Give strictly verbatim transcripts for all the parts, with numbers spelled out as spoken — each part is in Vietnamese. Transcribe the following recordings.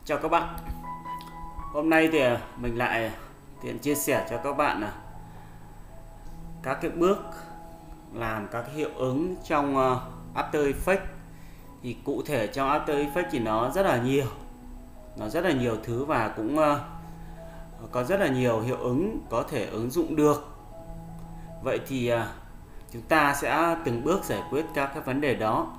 Chào các bạn. Hôm nay thì mình lại tiện chia sẻ cho các bạn là các cái bước làm các cái hiệu ứng trong After Effects. Thì cụ thể trong After Effects thì nó rất là nhiều, nó rất là nhiều thứ và cũng có rất là nhiều hiệu ứng có thể ứng dụng được. Vậy thì chúng ta sẽ từng bước giải quyết các cái vấn đề đó.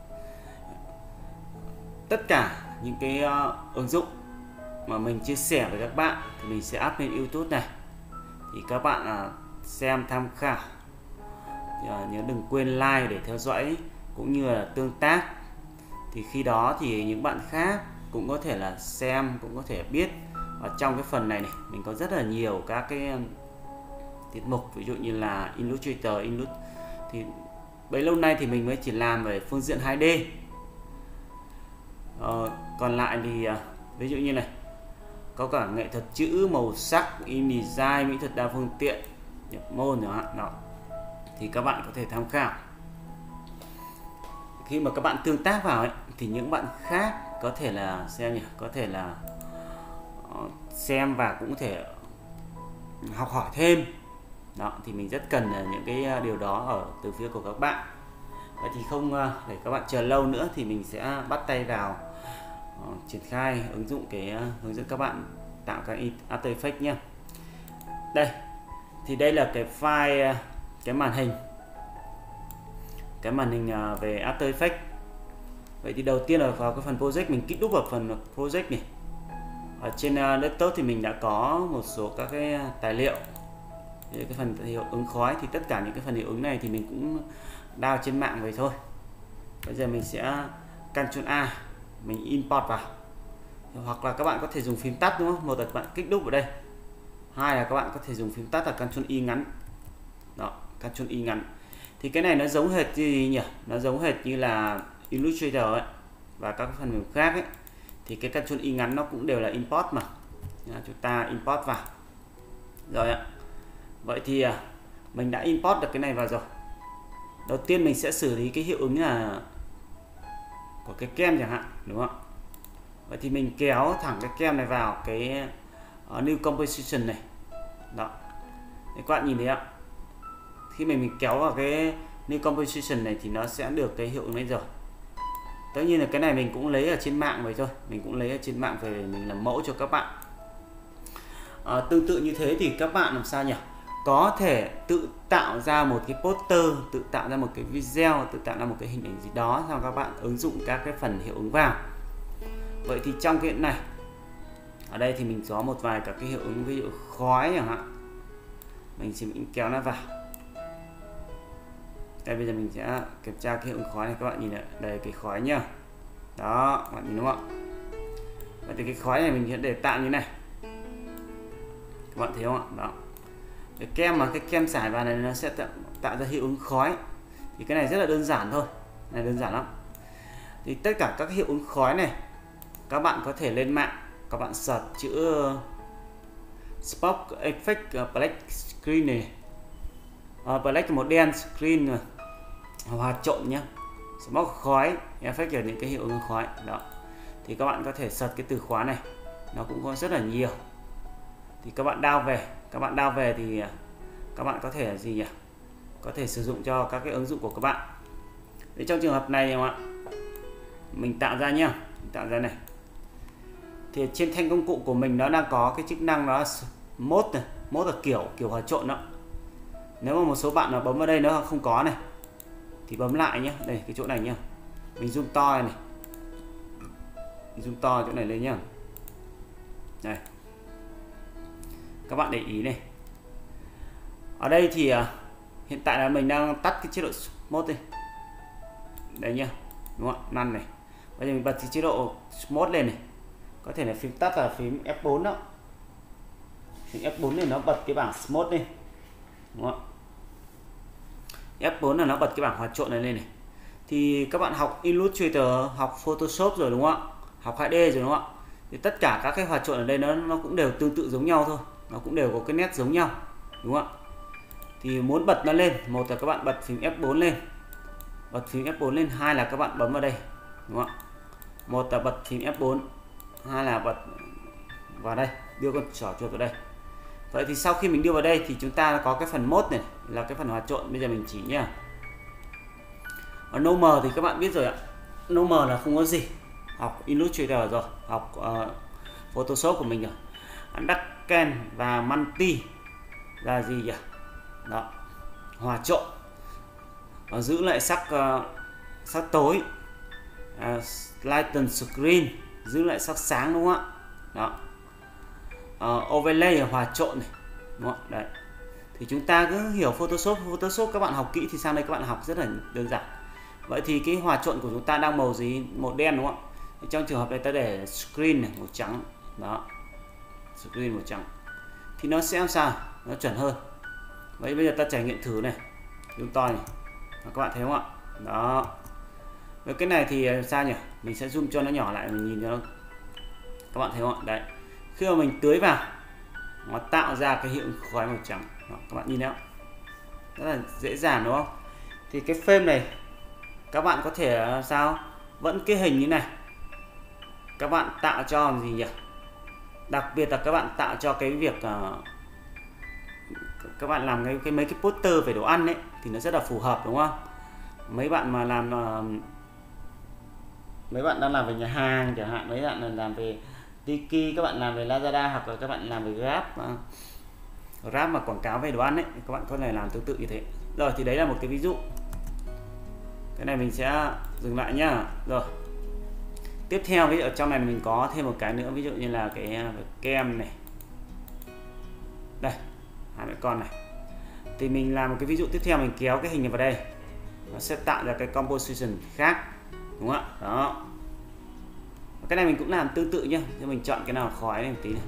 Tất cả những cái ứng dụng mà mình chia sẻ với các bạn thì mình sẽ up lên YouTube này, thì các bạn xem tham khảo. Nhớ đừng quên like để theo dõi cũng như là tương tác, thì khi đó thì những bạn khác cũng có thể là xem, cũng có thể biết. Ở trong cái phần này này mình có rất là nhiều các cái tiết mục, ví dụ như là Illustrator, Illust thì bấy lâu nay thì mình mới chỉ làm về phương diện hai D. Ờ, còn lại thì ví dụ như này có cả nghệ thuật chữ, màu sắc, InDesign, mỹ thuật đa phương tiện, nhập môn chẳng hạn đó, thì các bạn có thể tham khảo. Khi mà các bạn tương tác vào ấy, thì những bạn khác có thể là xem nhỉ, có thể là xem và cũng có thể học hỏi thêm đó, thì mình rất cần những cái điều đó ở từ phía của các bạn. Vậy thì không để các bạn chờ lâu nữa thì mình sẽ bắt tay vào uh, triển khai ứng dụng cái uh, hướng dẫn các bạn tạo cái After Effects nhé. Đây thì đây là cái file uh, cái màn hình cái màn hình uh, về After Effects. Vậy thì đầu tiên là vào cái phần project, mình kích đúp vào phần project này. Ở trên uh, desktop thì mình đã có một số các cái tài liệu. Cái phần hiệu ứng khói thì tất cả những cái phần hiệu ứng này thì mình cũng download trên mạng vậy thôi. Bây giờ mình sẽ Ctrl A, mình import vào, hoặc là các bạn có thể dùng phím tắt, đúng không? Một là các bạn kích đúp vào đây, hai là các bạn có thể dùng phím tắt là Ctrl Y ngắn đó, Ctrl Y ngắn. Thì cái này nó giống hệt gì nhỉ? Nó giống hệt như là Illustrator ấy và các phần mềm khác ấy. Thì cái Ctrl Y ngắn nó cũng đều là import mà. Chúng ta import vào rồi ạ. Vậy thì mình đã import được cái này vào rồi. Đầu tiên mình sẽ xử lý cái hiệu ứng là của cái kem chẳng hạn, đúng không? Vậy thì mình kéo thẳng cái kem này vào cái uh, New Composition này đó. Các bạn nhìn thấy ạ, khi mình mình kéo vào cái New Composition này thì nó sẽ được cái hiệu ứng này rồi. Tất nhiên là cái này mình cũng lấy ở trên mạng vậy thôi, mình cũng lấy ở trên mạng về mình làm mẫu cho các bạn. Uh, tương tự như thế thì các bạn làm sao nhỉ? Có thể tự tạo ra một cái poster, tự tạo ra một cái video, tự tạo ra một cái hình ảnh gì đó, xong các bạn ứng dụng các cái phần hiệu ứng vào. Vậy thì trong cái này, ở đây thì mình có một vài các cái hiệu ứng, ví dụ khói chẳng hạn, mình chỉ mình kéo nó vào. Đây bây giờ mình sẽ kiểm tra cái hiệu ứng khói này, các bạn nhìn này, đây cái khói nhá. Đó, các bạn nhìn đúng không ạ? Vậy thì cái khói này mình sẽ để tạo như này. Các bạn thấy không ạ? Đó. Cái kem mà cái kem xài vào này nó sẽ tạo, tạo ra hiệu ứng khói. Thì cái này rất là đơn giản thôi, này đơn giản lắm. Thì tất cả các hiệu ứng khói này các bạn có thể lên mạng, các bạn search chữ Smoke Effect Black Screen này, uh, Black màu đen screen rồi hòa trộn nhé, Smoke khói effect là những cái hiệu ứng khói đó. Thì các bạn có thể search cái từ khóa này, nó cũng có rất là nhiều. Thì các bạn download về, các bạn download về thì các bạn có thể gì nhỉ? Có thể sử dụng cho các cái ứng dụng của các bạn. Thì trong trường hợp này các bạn, mình tạo ra nhá, mình tạo ra này. Thì trên thanh công cụ của mình nó đang có cái chức năng đó là mode này, mode là kiểu kiểu hòa trộn đó. Nếu mà một số bạn mà bấm vào đây nó không có này thì bấm lại nhé, đây cái chỗ này nhá. Mình zoom to này, này. Mình zoom to chỗ này lên nhá. Đây. Các bạn để ý này. Ở đây thì uh, hiện tại là mình đang tắt cái chế độ mode đi. Đấy nhá. Đúng không ạ? Năn này. Bây giờ mình bật cái chế độ mode lên này. Có thể là phím tắt là phím F bốn đó. Phím F bốn này nó bật cái bảng mode lên. Đúng không ạ? F bốn là nó bật cái bảng hòa trộn này lên này. Thì các bạn học Illustrator, học Photoshop rồi đúng không ạ? Học hai D rồi đúng không ạ? Thì tất cả các cái hòa trộn ở đây nó nó cũng đều tương tự giống nhau thôi. Nó cũng đều có cái nét giống nhau, đúng không ạ? Thì muốn bật nó lên, một là các bạn bật phím F bốn lên, bật phím F bốn lên, hai là các bạn bấm vào đây, đúng không ạ? Một là bật phím F bốn, hay là bật vào đây, đưa con trỏ chuột vào đây. Vậy thì sau khi mình đưa vào đây thì chúng ta có cái phần mode này là cái phần hòa trộn. Bây giờ mình chỉ nhá. Ở normal thì các bạn biết rồi ạ. Normal là không có gì. Học Illustrator rồi, học uh, Photoshop của mình rồi. Darken và multi là gì nhỉ? Đó, hòa trộn. Và giữ lại sắc uh, sắc tối. Uh, lighten screen, giữ lại sắc sáng, đúng không ạ? Đó. Uh, overlay là hòa trộn này, đúng không? Đấy. Thì chúng ta cứ hiểu Photoshop, Photoshop các bạn học kỹ thì sang đây các bạn học rất là đơn giản. Vậy thì cái hòa trộn của chúng ta đang màu gì? Màu đen, đúng không? Thì trong trường hợp này ta để screen này màu trắng, đó, screen màu trắng thì nó sẽ làm sao? Nó chuẩn hơn. Vậy bây giờ ta trải nghiệm thử này, zoom to này, các bạn thấy không ạ? Đó. Với cái này thì sao nhỉ? Mình sẽ zoom cho nó nhỏ lại, mình nhìn cho nó, các bạn thấy không ạ? Đấy. Khi mà mình tưới vào, nó tạo ra cái hiệu khói màu trắng. Đó, các bạn nhìn thấy không? Rất là dễ dàng, đúng không? Thì cái frame này các bạn có thể sao? Vẫn cái hình như này. Các bạn tạo cho gì nhỉ? Đặc biệt là các bạn tạo cho cái việc uh, các bạn làm cái, cái mấy cái poster về đồ ăn ấy thì nó rất là phù hợp, đúng không? Mấy bạn mà làm uh, mấy bạn đang làm về nhà hàng chẳng hạn, mấy bạn làm về Tiki, các bạn làm về Lazada hoặc là các bạn làm về Grab, uh, Grab mà quảng cáo về đồ ăn ấy, các bạn có thể làm tương tự như thế. Rồi thì đấy là một cái ví dụ. Cái này mình sẽ dừng lại nhá. Rồi tiếp theo ví dụ ở trong này mình có thêm một cái nữa, ví dụ như là cái kem này, đây hai mẹ con này, thì mình làm một cái ví dụ tiếp theo, mình kéo cái hình này vào đây, nó sẽ tạo ra cái composition khác, đúng không ạ? Đó, cái này mình cũng làm tương tự nhá, nhưng mình chọn cái nào khói này một tí này,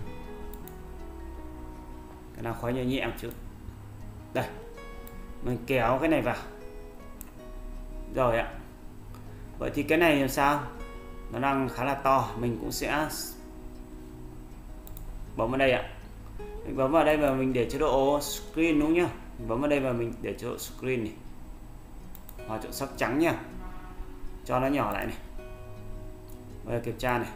cái nào khói nhẹ nhẹ một chút, đây mình kéo cái này vào rồi ạ. Vậy thì cái này làm sao? Nó đang khá là to, mình cũng sẽ bấm vào đây ạ. Mình bấm vào đây và mình để chế độ screen, đúng nhá. Mình bấm vào đây và mình để chế độ screen này, hòa trộn sắc trắng nha, cho nó nhỏ lại này. Bây giờ kiểm tra này.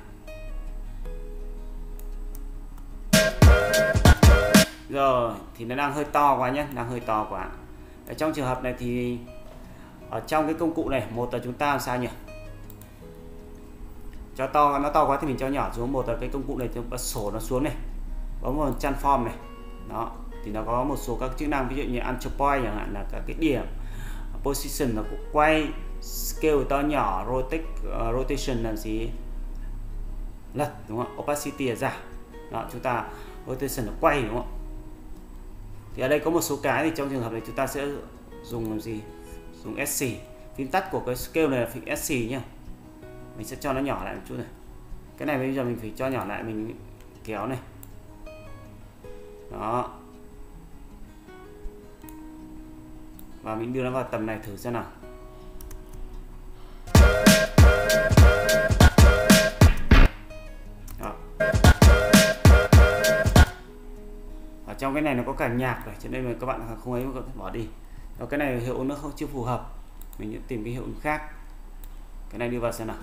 Rồi thì nó đang hơi to quá nhé, đang hơi to quá. Ở trong trường hợp này thì ở trong cái công cụ này, một là chúng ta làm sao nhỉ? Cho to, nó to quá thì mình cho nhỏ xuống. Một là cái công cụ này chúng ta sổ nó xuống này, bấm vào transform này, đó thì nó có một số các chức năng, ví dụ như anchor point chẳng hạn, là các cái điểm position, nó cũng quay, scale to nhỏ, rotate uh, rotation là gì, lật, đúng không? Opacity là giảm, đó chúng ta rotation là quay, đúng không? Thì ở đây có một số cái thì trong trường hợp này chúng ta sẽ dùng làm gì? Dùng ét xê. Phím tắt của cái scale này là phím ét xê nhá. Mình sẽ cho nó nhỏ lại một chút này. Cái này bây giờ mình phải cho nhỏ lại, mình kéo này. Đó. Và mình đưa nó vào tầm này thử xem nào. Đó. Ở trong cái này nó có cả nhạc rồi, cho nên là các bạn không ấy mà có thể bỏ đi. Đó, cái này hiệu ứng nó không chưa phù hợp, mình sẽ tìm cái hiệu ứng khác. Cái này đưa vào xem nào.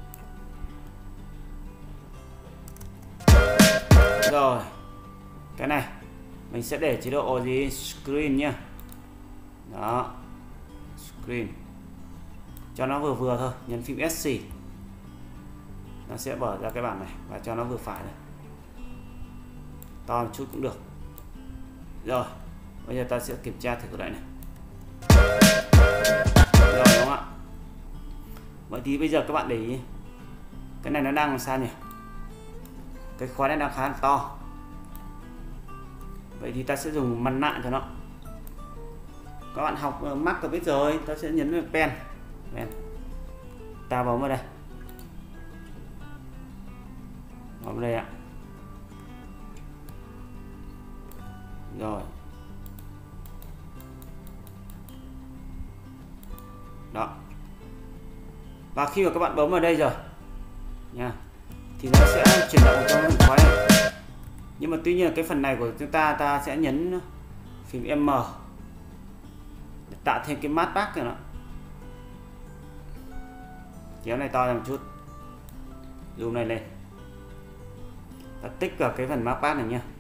Rồi cái này mình sẽ để chế độ gì, screen nhá. Đó, screen cho nó vừa vừa thôi, nhấn phím ét xê nó sẽ mở ra cái bảng này và cho nó vừa phải này, to một chút cũng được. Rồi bây giờ ta sẽ kiểm tra thử lại này. Rồi đúng không ạ? Vậy thì bây giờ các bạn để ý cái này nó đang làm sao nhỉ? Cái khóa này đang khá là to. Vậy thì ta sẽ dùng mặt nạ cho nó. Các bạn học Mac có biết rồi, ta sẽ nhấn vào pen, pen. Ta bấm vào đây, bấm vào đây ạ. Rồi đó, và khi mà các bạn bấm vào đây rồi nha, thì nó sẽ chuyển động cho hình khói này. Nhưng mà tuy nhiên cái phần này của chúng ta ta sẽ nhấn phím M để tạo thêm cái mask back cho nó. Kéo này to ra một chút, zoom này lên, ta tích vào cái phần markpad này nha.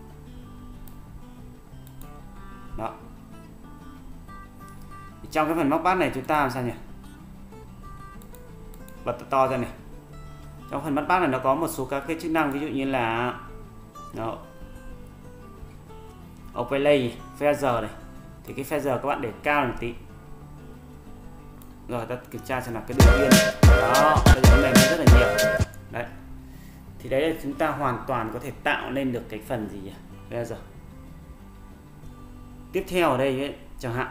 Đó. Trong cái phần markpad này chúng ta làm sao nhỉ? Bật to ra này. Trong phần markpad này nó có một số các cái chức năng, ví dụ như là đó, overlay, feather này. Thì cái feather các bạn để cao một tí. Rồi ta kiểm tra xem là cái đường biên. Đó, bây giờ này nó rất là nhiều. Đấy. Thì đấy là chúng ta hoàn toàn có thể tạo lên được cái phần gì nhỉ? Feather. Tiếp theo ở đây ấy, chẳng hạn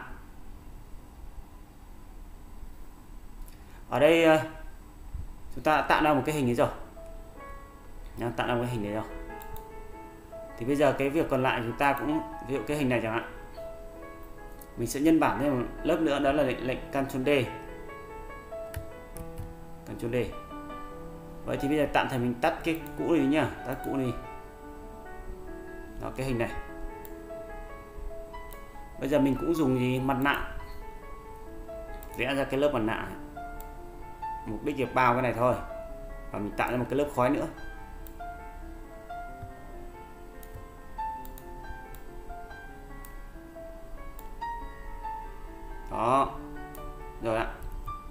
ở đây chúng ta đã tạo ra một cái hình ấy rồi, tạo ra một cái hình này rồi. Thì bây giờ cái việc còn lại chúng ta cũng, ví dụ cái hình này chẳng hạn, mình sẽ nhân bản thêm một lớp nữa, đó là lệnh, lệnh Ctrl D. Ctrl D. Vậy thì bây giờ tạm thời mình tắt cái cũ đi nhá, tắt cũ đi. Đó, cái hình này. Bây giờ mình cũng dùng gì mặt nạ, vẽ ra cái lớp mặt nạ, mục đích là bao cái này thôi, và mình tạo ra một cái lớp khói nữa. Đó rồi ạ.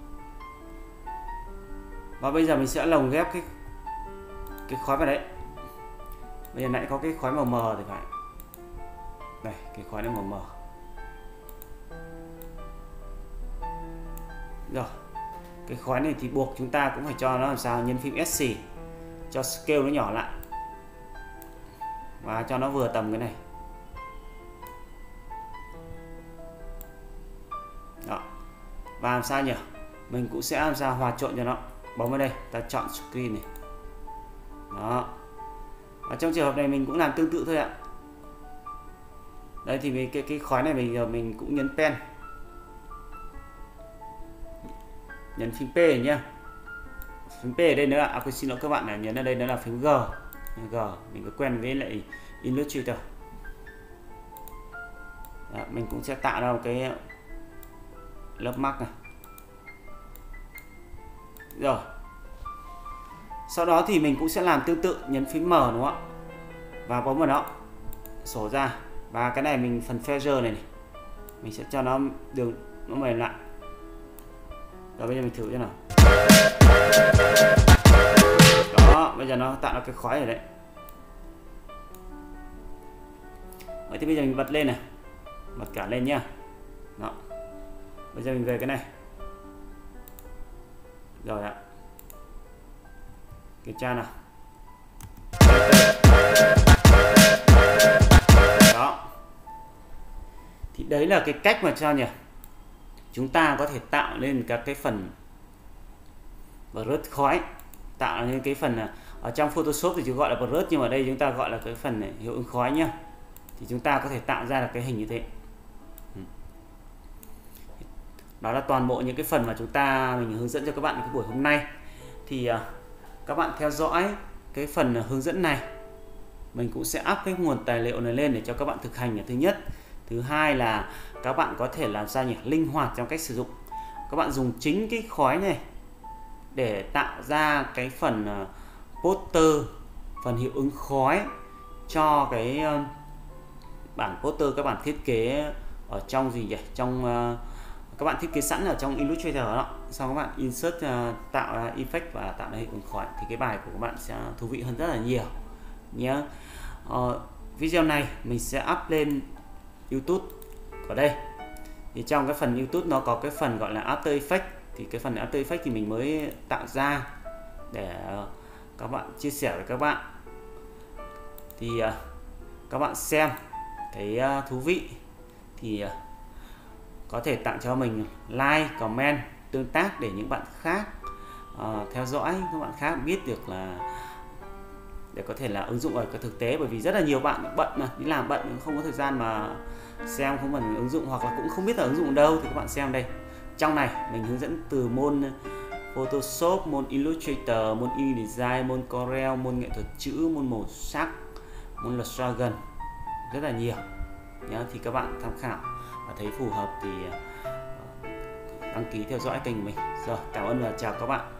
Và bây giờ mình sẽ lồng ghép cái cái khói vào đấy. Bây giờ nãy có cái khói màu mờ thì phải, đây cái khói này màu mờ. Rồi cái khói này thì buộc chúng ta cũng phải cho nó làm sao, nhấn phím S cho scale nó nhỏ lại và cho nó vừa tầm cái này. Đó. Và làm sao nhỉ, mình cũng sẽ làm sao hòa trộn cho nó. Bấm vào đây, ta chọn screen này. Đó. Và trong trường hợp này mình cũng làm tương tự thôi ạ. Đây thì mình, cái cái khói này mình giờ mình cũng nhấn pen, nhấn phím P này nhá. Phím P ở đây nữa, à, xin lỗi các bạn, là nhấn ở đây nữa là phím G. G mình có quen với lại Illustrator. Đó, mình cũng sẽ tạo ra một cái lớp mark này. Rồi. Sau đó thì mình cũng sẽ làm tương tự, nhấn phím M đúng không ạ? Và bấm vào nó, sổ ra. Và cái này mình phần feather này, này mình sẽ cho nó đường nó mềm lại. Rồi bây giờ mình thử cho nào. Đó, bây giờ nó tạo ra cái khói rồi đấy. Vậy thì bây giờ mình bật lên này, bật cả lên nhá. Đó. Bây giờ mình về cái này. Rồi ạ. Kiểm tra nào. Đó. Thì đấy là cái cách mà sao nhỉ? Chúng ta có thể tạo lên các cái phần brush khói, tạo nên cái phần ở trong Photoshop thì chúng gọi là brush, nhưng mà ở đây chúng ta gọi là cái phần này, hiệu ứng khói nhá. Thì chúng ta có thể tạo ra được cái hình như thế. Đó là toàn bộ những cái phần mà chúng ta mình hướng dẫn cho các bạn cái buổi hôm nay. Thì uh, các bạn theo dõi cái phần hướng dẫn này, mình cũng sẽ up cái nguồn tài liệu này lên để cho các bạn thực hành là thứ nhất. Thứ hai là các bạn có thể làm sao nhỉ, linh hoạt trong cách sử dụng. Các bạn dùng chính cái khói này để tạo ra cái phần uh, poster, phần hiệu ứng khói cho cái uh, bản poster các bạn thiết kế ở trong gì nhỉ, trong uh, các bạn thiết kế sẵn ở trong Illustrator đó, sau các bạn insert uh, tạo ra effect và tạo ra hiệu ứng khói, thì cái bài của các bạn sẽ thú vị hơn rất là nhiều nhé. Uh, video này mình sẽ up lên YouTube ở đây. Thì trong cái phần YouTube nó có cái phần gọi là After Effects, thì cái phần After Effects thì mình mới tạo ra để uh, các bạn chia sẻ với các bạn. Thì uh, các bạn xem cái uh, thú vị thì uh, có thể tặng cho mình like, comment, tương tác để những bạn khác uh, theo dõi, các bạn khác biết được là để có thể là ứng dụng ở cái thực tế, bởi vì rất là nhiều bạn bận mà đi làm bận không có thời gian mà xem, không cần ứng dụng hoặc là cũng không biết là ứng dụng đâu, thì các bạn xem đây. Trong này mình hướng dẫn từ môn Photoshop, môn Illustrator, môn InDesign, môn Corel, môn nghệ thuật chữ, môn màu sắc, môn Illustrator, rất là nhiều nhá. Thì các bạn tham khảo và thấy phù hợp thì đăng ký theo dõi kênh của mình. Rồi, cảm ơn và chào các bạn.